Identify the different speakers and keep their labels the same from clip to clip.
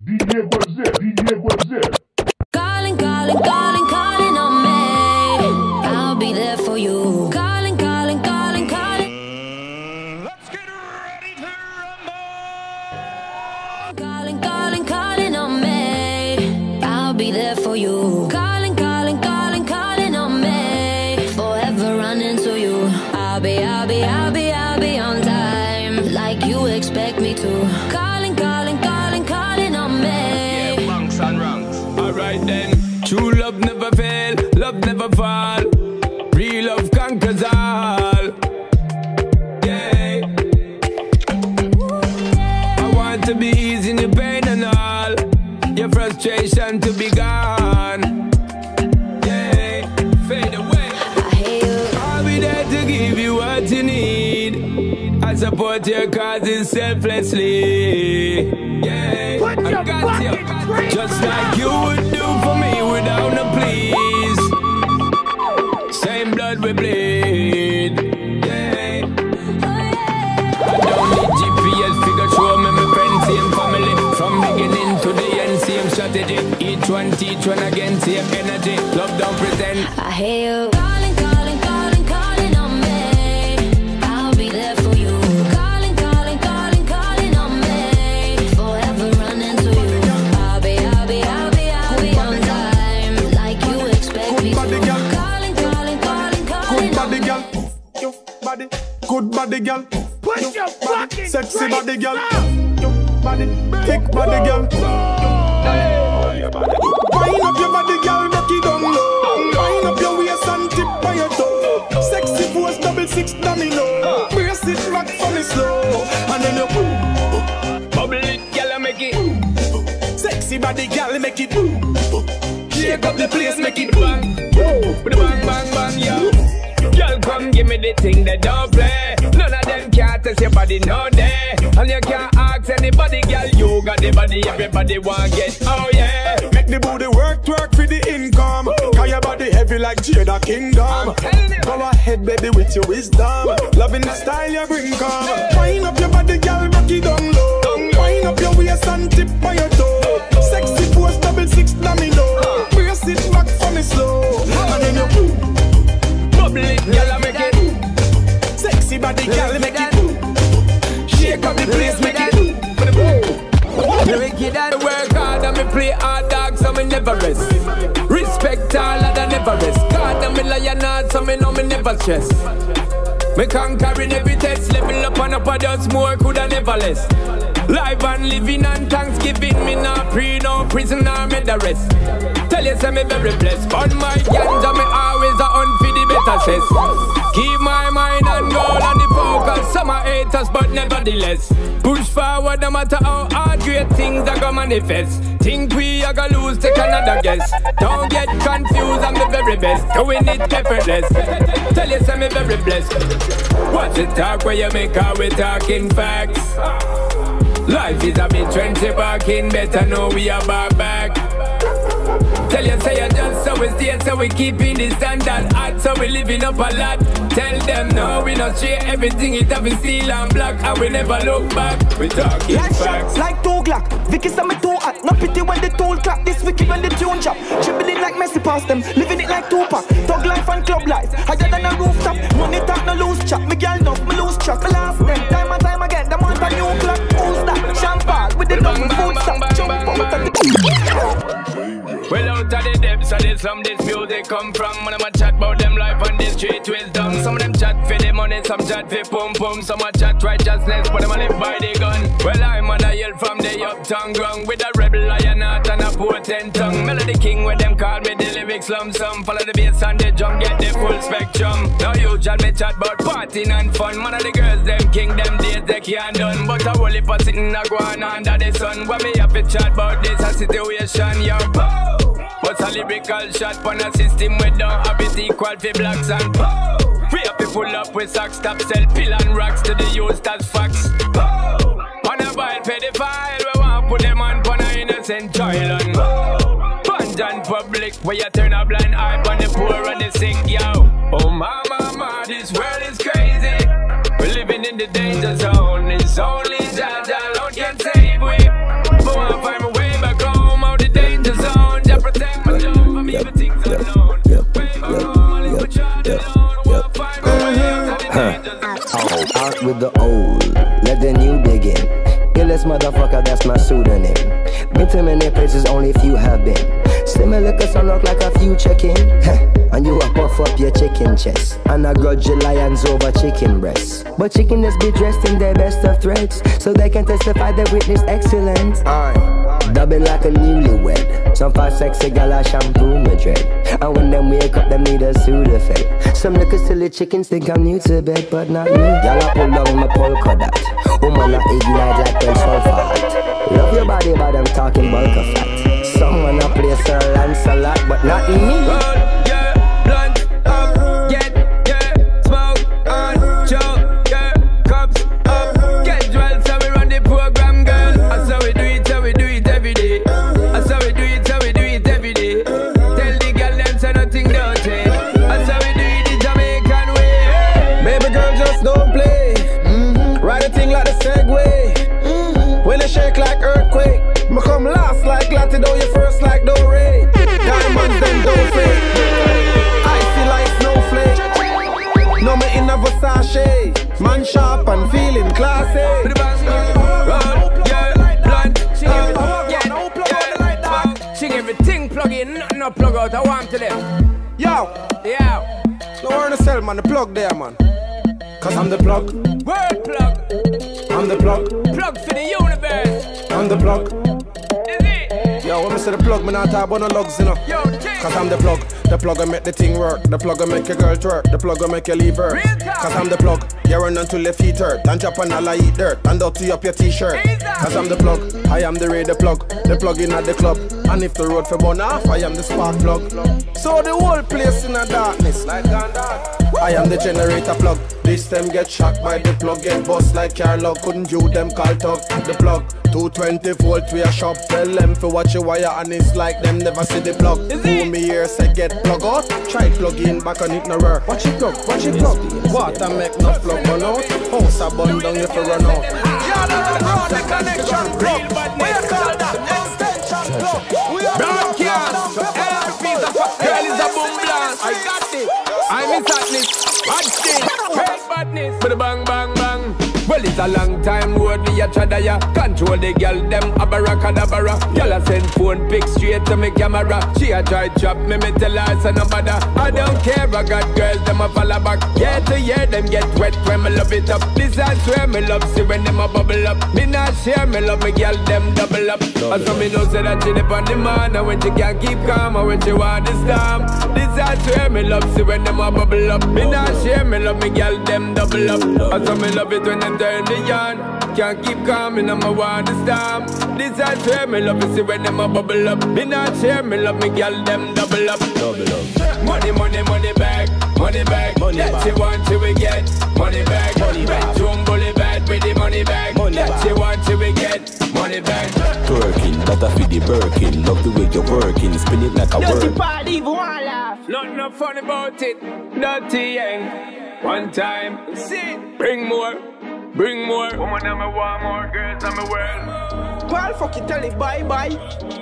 Speaker 1: Calling, calling, calling, calling on me. I'll be there for you. Calling, calling, calling, calling.
Speaker 2: Let's get ready to rumble.
Speaker 1: Calling, calling, calling on me. I'll be there for you. Calling, calling, calling, calling on me. Forever running to you. I'll be on time, like you expect me to. Calling, calling, calling, calling on me.
Speaker 3: Yeah, bunks and ranks. Alright then. True love never fail, love never fall. Real love conquers all. Yeah. I want to be easing your pain and all. Your frustration to be gone. Yeah. Fade away.
Speaker 1: I hear you.
Speaker 3: I'll be there to give you what you need. I support your causes selflessly. Yeah, I got you. Just like you would do for me without no please. Same blood we bleed. Yeah. I don't need GPS figure show me my friends, same family. From beginning to the end, same strategy. Each one teach one again, same energy. Love don't pretend.
Speaker 1: I hear you. Calling, calling, calling, calling on me. I'll be there for you. Calling, calling, calling, calling on me. Forever running to you. I'll be on time, like you expect me to. Calling, calling, calling, calling on me.
Speaker 4: Your body, good body, girl.
Speaker 2: Put your fucking
Speaker 4: Sexy
Speaker 2: great
Speaker 4: body, girl.
Speaker 2: sound.
Speaker 4: Your body, thick body, girl. Wind up your body, girl, rock it down low. Wind up your waist and tip by your toe. Sexy pose, 6 domino. Brace it, rock for me slow. And then you
Speaker 3: Bubble it, girl, I make it.
Speaker 4: sexy body, girl, make it. Shake up the place, make it
Speaker 3: Bang, bang, bang, bang, yo. Girl, come give me the thing that don't play. None of them can't test your body, no day. And you can't ask anybody, girl. You got the body, everybody want get. Oh yeah.
Speaker 4: Make the booty work for the income. Cause your body heavy like Jada Kingdom. Go ahead, baby, with your wisdom. Loving the style you bring, come. Wind up your body, girl, rock it down low. Wind up your waist and tip by your toe. Sexy pose, 6 domino. Brace it back for me slow. And then you
Speaker 3: Bubble it, girl, I make it.
Speaker 4: sexy body, girl, make it. Shake up the place, make it.
Speaker 3: Me wicked and work hard and me play hard dog, so me never rest. Respect all and I never rest. God and me lion hard, so me know me never stress. Me conquering every test, level up and up a just more, coulda never less. Live and living and Thanksgiving, me not pre, no prison or me the rest. Tell you say me very blessed, but my ganja me always a hunt for the better cess. Keep my mind on goal and the focus, some are haters but nevertheless. Push forward no matter how hard, great things are gonna manifest. Think we are gonna lose, take another guess. Don't get confused, I'm the very best, doing it effortless. Tell you say me very blessed. Watch the talk where you make out, we talking facts. Life is a bit trendy barking, better know we are back. Tell you say you just so we stay, so we keeping the standard hot, so we living up a lot. Tell them no, we not share everything, it have been steel and black, and we never look back. We talking
Speaker 5: Like
Speaker 3: facts.
Speaker 5: shots, like 2 Glock. Vicky say me too hot. No pity when the tool clap. This wicked when the tune chop. Dribbling like Messi past them. Living it like Tupac. Thug life and club life. Higher than a rooftop. Money talk no loose chat. Me girl enough, me lose track. Me laugh them time and time again. Them want a new clock. Who's that? Champagne with the double food stop. Jump out of the.
Speaker 3: Well, out of the depths of the slum, this music come from. When I'm a chat about them life on the street wisdom. Some of them chat for the money, some chat for pum pum. Some a chat righteousness, but them a live by the gun. Well, I'm on a yell from the uptown ground with a rebel lion heart and a potent tongue. Melody king where them call me the lyrics lump sum. Follow the bass and the drum, get the full spectrum. Now you chat me chat about partying and fun. Man of the girls, them king, them days they can't done. But a whole heap of sitting a go on under the sun. When me have to chat about this a situation, yo. What's a lyrical shot on a system we don't have it equal for blacks and we have to pull up with socks, stop sell pill and rocks to the youth as facts. On a vile pedophile, we want put them on a innocent child and Punjan public, where you turn a blind eye on the poor and the sick, yo. Oh my mama, this world is crazy. We're living in the danger zone. It's only Jah Jah alone can save we. But I find my way back.
Speaker 6: out with the old, let the new begin. Illest motherfucker, that's my pseudonym. Been to many places, only few have been. Similar cause I look like a few check-in. And you a puff up your chicken chest. And I grudge your lions over chicken breasts. But chicken is be dressed in their best of threads, so they can testify they witness excellence. Dubbing like a newlywed. Some fast sexy gal a shampoo my dread. And when them wake up, them need a Sudafed. Some little silly chickens think I'm new to bed, but not me. Y'all a pull down my polka dot. Woman a ignite like when sulfur. Love your body, but I'm talking bulk of fat. Someone a play Sir Lancelot, but not me.
Speaker 7: Shake like earthquake. Me come last like Latido, you first like Dore. Diamonds them don't fake. Icy like snowflake. No me in a Versace. Man sharp and feeling classy.
Speaker 3: Sing everything plug in, nothing no plug out. I want to them.
Speaker 7: Yo. No worry to sell man, the plug there man. Cause I'm the plug.
Speaker 3: Word plug.
Speaker 7: I'm the plug.
Speaker 3: Plug for the universe.
Speaker 7: I'm the plug.
Speaker 3: Is it?
Speaker 7: Yo, when I say the plug, me not talk about no lugs, you know.
Speaker 3: Yo,
Speaker 7: cause I'm the plug. The plug will make the thing work. The plug will make your girl twerk. The plug will make you leave her. Cause I'm the plug. You run until your feet hurt. And jump and all eat dirt. And dirty up your t-shirt. Cause I'm the plug. I am the radio plug. The plug in at the club. And if the road for burn off, I am the spark plug. So the whole place in a darkness like gone. I am the generator plug. This them get shocked by the plug. Get bust like Carlo. Couldn't you them call talk. The plug 220 volt we a shop. Tell them for watch your wire and it's like them never see the plug. Who me here say get plug out. Try plug in back on it no work. Watch it plug, watch it plug. Water make no plug run out. House a bun down if you run out. The connection plug. We call that extension plug.
Speaker 3: Broadcast. Every piece of a girl is a boom blast. I got it. I'm in sadness. Watch this. Great badness. For the bang bang bang. Well, it's a long time road we a chada ya. Control the girl, them abracadabra. Girl a send phone pic straight to me camera. She a try chop me tell her say no bother. I don't care, I got girls, them a follow back. Year to year, them get wet when me love it up. This I swear me love, see when them a bubble up. Me not share, me love me girl, them double up. And so me know say that she dip on the man. And when she can't keep calm, and when she want the storm. This I swear me love, see when them a bubble up. Me not share, me love me girl, them double up. And so me love it when them turn the yarn. Can't keep calm, and I'm a want to storm. This I swear me love it, see when them a bubble up. Me not share, me love me girl, them double up. Money, money, money back, money back. That she want, she will get. Money back, money back. Jump bully bad with the money back. That she want, she will get. Money back.
Speaker 8: Twerking, that I feel the Birkin. Love the way you're working, spin it like a
Speaker 5: Dirty
Speaker 8: work.
Speaker 5: party, won't laugh.
Speaker 3: Nothing funny about it. Dirty yang. One time, see, bring more. Bring more. Woman, I'm want more. Girls, I'm a world.
Speaker 5: Well, fuck you, tell it bye-bye.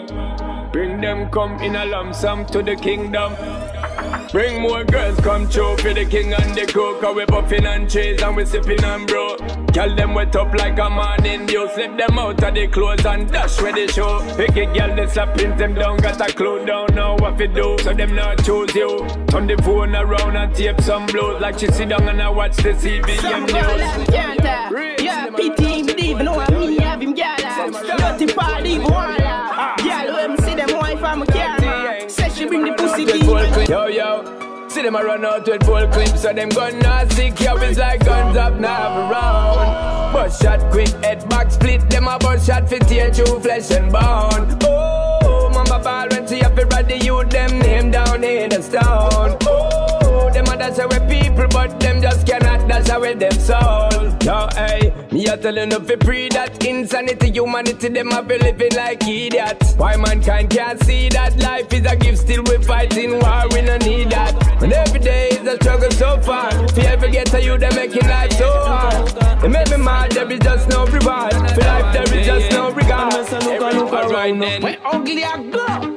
Speaker 3: Bring them come in a lump sum to the kingdom. Bring more girls come through for the king and the crew. Cause we buffing and cheese and we sipping and bro. Girl them wet up like a morning dew. Slip them out of the clothes and dash with the show. Pick a girl they slapping them down. Got a clue down now what to do. So them not choose you. Turn the phone around and tape some blows. Like she sit down and I watch the CBM news.
Speaker 5: Yeah, pity him, even know I'm me have him girl. Dirty party, won't laugh. Girl, when me see them wife I'm a car. Say she bring the pussy deep.
Speaker 3: Yo, yo. See them a run out with full clips. So them gun not sick. Yo, it's like guns up now around. Bust shot quick, head back split. Them a bust shot for tear through flesh and bone. Oh, mama ball when she have to ride the youth. Them name down in the stone. Oh, them a dash away people. But them just cannot dash away them soul. Yo, hey, me a telling you to pre that insanity, humanity, them a be living like idiots. Why mankind can't see that life is a gift, still we fighting war, we no need that. And every day is a struggle so far. If you ever get to you, they making life so hard. It make me mad, there is just no reward. For life, there is just no regard.
Speaker 5: Look right then. Where ugly I go.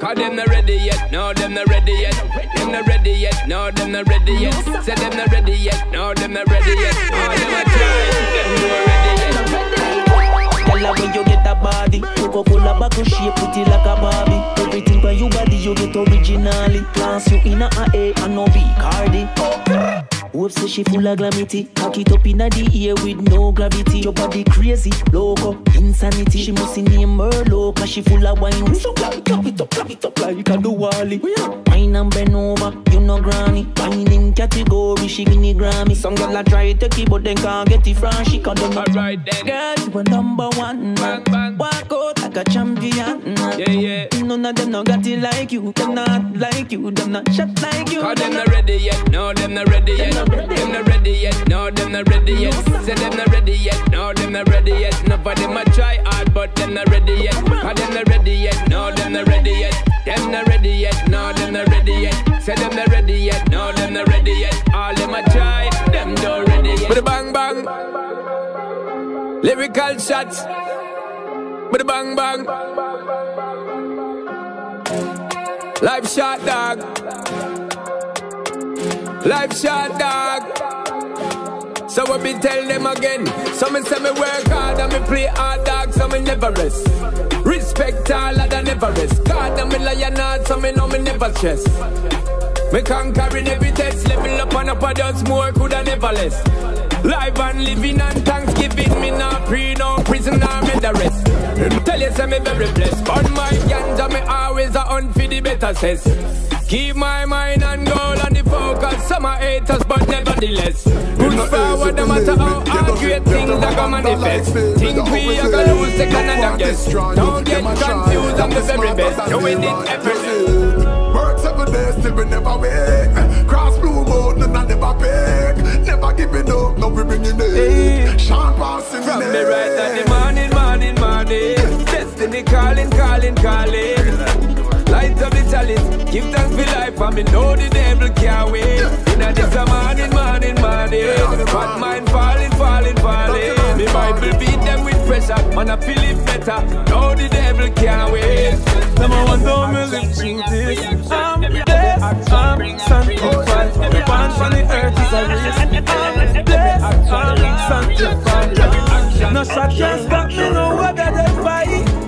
Speaker 3: Cause them not ready yet, no, them not ready yet. Them not ready yet, no, them not ready yet. Say them not ready yet, no, them not ready yet. Oh, them a try, them not ready yet.
Speaker 5: Girl, when you get that body, Coca-Cola bottle shape, put it like a Barbie. Everything by your body, you get originally. Class you in a A and no B, Cardi. Hope say she full of glamity. Cock it up inna the ear with no gravity. Your body crazy, loco, insanity. She must name her low, cause she full of wine. So clap it up like a Duwali. Wine and bend over, you know granny. Wine in category, she win the Grammy. Some girl a try to keep, but then can't get it from she can't do nothing.
Speaker 3: Alright then.
Speaker 5: Girl, you a number one.
Speaker 3: Bang, bang.
Speaker 5: Walk out like a champion.
Speaker 3: Yeah.
Speaker 5: None of them no got it like you. Them not like you. Them not shot like you.
Speaker 3: Cause them not ready yet, no, them not ready yet. Them not ready yet, no, them not ready yet. Say them not ready yet, no, them not ready yet. None of them a try hard, but them not ready yet. Cause them not ready yet, no, them not ready yet. Them not ready yet, no, them not ready yet. Say them not ready yet, no, them not ready yet. All them a try, them not ready yet. With a bang bang, lyrical shots. With a bang bang, life shot dog. Life shot dog. So I be tell them again. Some say me work hard and me play hard dog. So me never rest. Respect all that I never rest. God and me lion hard, so me know me never stress. Me conquering every test. Level up and up a just more coulda never less. Live and living and Thanksgiving. Me not pre, no prison or me the rest. Tell you say me very blessed. On my ganja me always a hunt for the better cess. Keep my mind and goal on the focus. Some are haters, but nevertheless. Push forward no matter how hard great things that go manifest. Think we are gonna lose the Canada guess. Don't get confused, I'm the very best. Doing it every day.
Speaker 9: Work 7 days till we never wake. Cross blue mountain and never pick. Never giving up, now we bringing it. Sean passing
Speaker 3: from the right at the morning. Destiny calling. Light up the chalice, give thanks for life, and me know the devil can't wait. Inna this a morning. Bad mind falling. Me Bible beat them with pressure, man I feel it better. Know the devil can't wait.
Speaker 5: Number one, don't me live through this. I'm blessed, I'm sanctified. The band from the earth is a race. I'm blessed, I'm sanctified. No shot can stop me, no weather just by.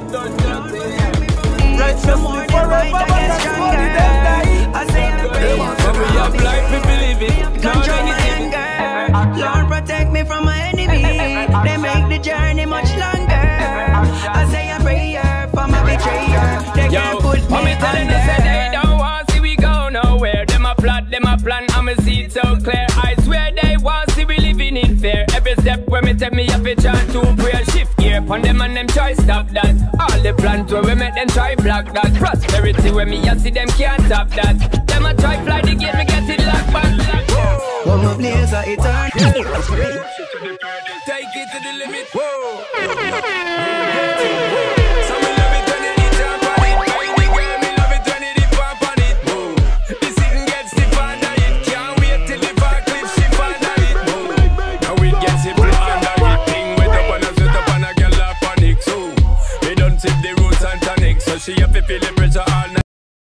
Speaker 5: Righteously forever, but that's what the dead die.
Speaker 1: I say I'm brave.
Speaker 3: When we have life, we believe it.
Speaker 1: Control my anger. Lord, protect me from my enemy. They make the journey much longer. I say a prayer for my betrayer. They can't put me under.
Speaker 3: They don't want to see we go nowhere. Them a plot, them a plan, I'ma see it so clear. I swear they want to see we living in fear. Every step where me take me up a chance to pray. Shift gear upon them and them try stop that. All the plans where we make them try block that. Prosperity where me I see them can't stop that. Them a try fly the gate, me get it locked back.
Speaker 1: One more blazer, it's on.
Speaker 3: Take it to the limit. Whoa.